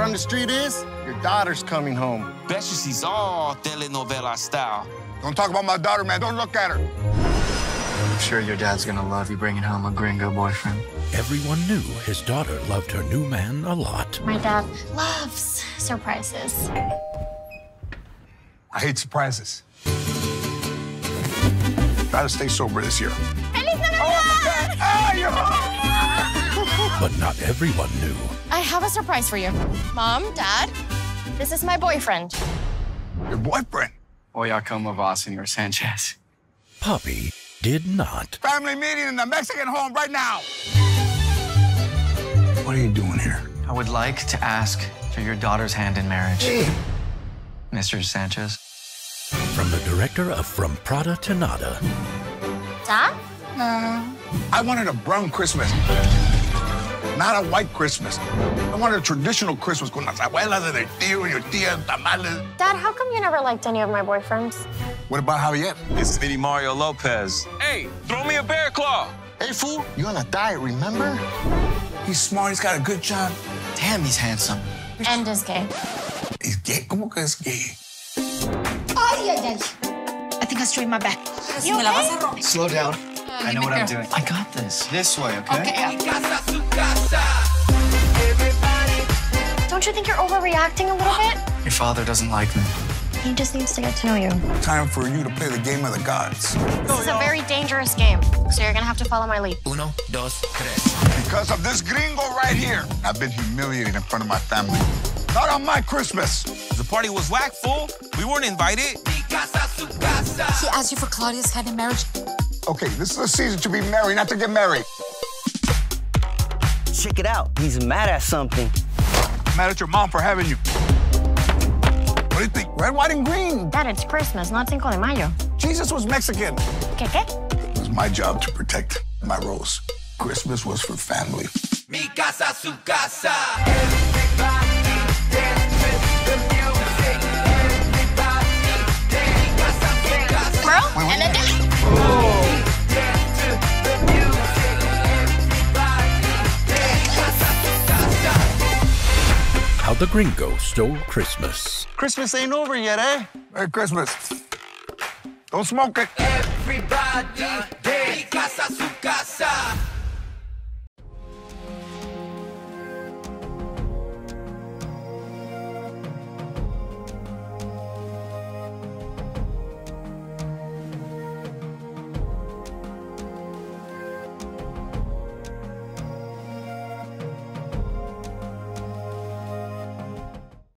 on the street is, your daughter's coming home. Bet you she's all telenovela style. Don't talk about my daughter, man. Don't look at her. I'm sure your dad's gonna love you bringing home a Gringo boyfriend. Everyone knew his daughter loved her new man a lot. My dad loves surprises. I hate surprises. Try to stay sober this year. Feliz Navidad! Oh, ah, you're home! But not everyone knew. I have a surprise for you. Mom, Dad, this is my boyfriend. Your boyfriend? Oya como va, Senor Sanchez? Poppy did not. Family meeting in the Mexican home right now. What are you doing here? I would like to ask for your daughter's hand in marriage. Hey. Mr. Sanchez. From the director of From Prada to Nada. Dad? I wanted a brown Christmas, not a white Christmas. I wanted a traditional Christmas con las abuelas and tío and your tía and tamales. Dad, how come you never liked any of my boyfriends? What about Javier? It's Vinny Mario Lopez. Hey, throw me a bear claw. Hey, fool, you on a diet, remember? He's smart, he's got a good job. Damn, he's handsome. And is gay. He's gay? ¿Cómo que es gay? Ay, ay, ay. I think I strained my back. You okay? Slow down. I know what I'm doing. I got this. This way, okay? Okay, yeah. Don't you think you're overreacting a little bit? Your father doesn't like me. He just needs to get to know you. Time for you to play the game of the gods. This is a very dangerous game, so you're gonna have to follow my lead. Uno, dos, tres. Because of this gringo right here, I've been humiliated in front of my family. Not on my Christmas. The party was whack, fool. We weren't invited. He asked you for Claudia's hand in marriage. Okay, this is a season to be married, not to get married. Check it out. He's mad at something. I'm mad at your mom for having you. What do you think? Red, white, and green. Dad, it's Christmas, not Cinco de Mayo. Jesus was Mexican. ¿Qué? It was my job to protect my rose. Christmas was for family. Mi casa, su casa. Girl, and a dad. How the Gringo Stole Christmas. Christmas ain't over yet, eh? Merry Christmas. Don't smoke it. Everybody, mi casa, su casa.